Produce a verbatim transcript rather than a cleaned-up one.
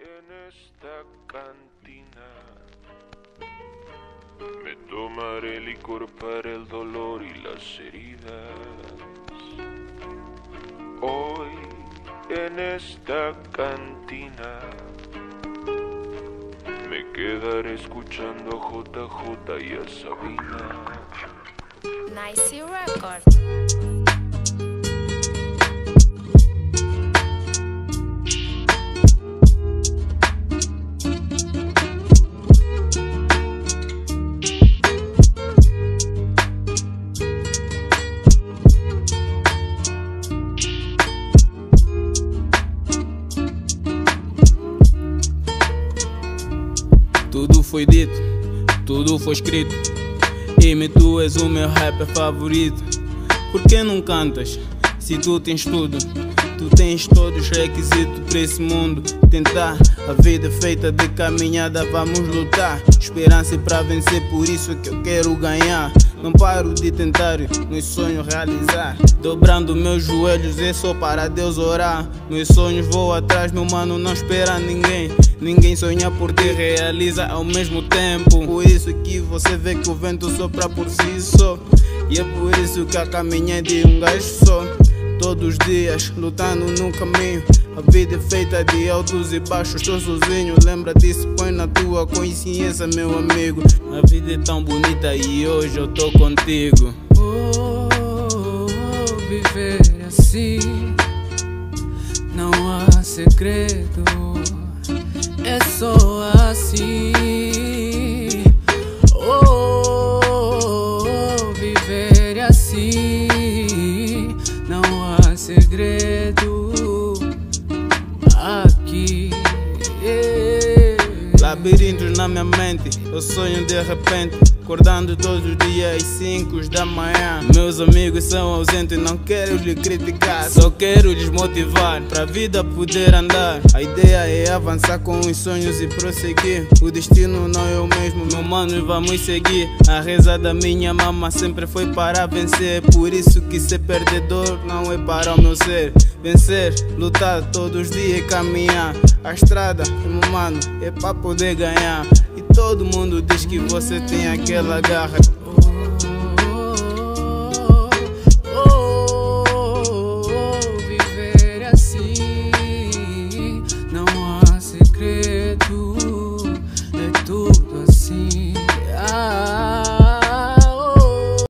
en esta cantina. Me tomaré licor para el dolor y las heridas. Hoy en esta cantina me quedaré escuchando a J J y a Sabina. Nice record. Tudo foi dito, tudo foi escrito. E-me, tu és o meu rapper favorito. Por que não cantas? Se tu tens tudo, tu tens todos os requisitos para esse mundo. Tentar, a vida é feita de caminhada, vamos lutar. Esperança é para vencer, por isso que eu quero ganhar. Não paro de tentar, meus sonhos realizar. Dobrando meus joelhos é só para Deus orar. Meus sonhos vou atrás, meu mano, não espera ninguém. Ninguém sonha por ti, realiza ao mesmo tempo. Por isso que você vê que o vento sopra por si só. E é por isso que a caminha é de um gajo só. Todos os dias lutando no caminho. A vida é feita de altos e baixos, estou sozinho. Lembra disso, põe na tua consciência, meu amigo. A vida é tão bonita e hoje eu tô contigo. Oh, viver assim não há segredo, é só assim. Oh, viver assim não há segredo aqui. Yeah. Labirintos na minha mente, eu sonho de repente, acordando todos os dias às cinco da manhã. Meus amigos são ausentes, não quero lhes criticar, só quero lhes motivar para a vida poder andar. A ideia é avançar com os sonhos e prosseguir. O destino não é o mesmo, meu mano, vamos seguir. A reza da minha mama sempre foi para vencer. Por isso que ser perdedor não é para o meu ser. Vencer, lutar todos os dias e caminhar. A estrada, meu mano, é para poder ganhar. E todo mundo diz que você tem aquela garra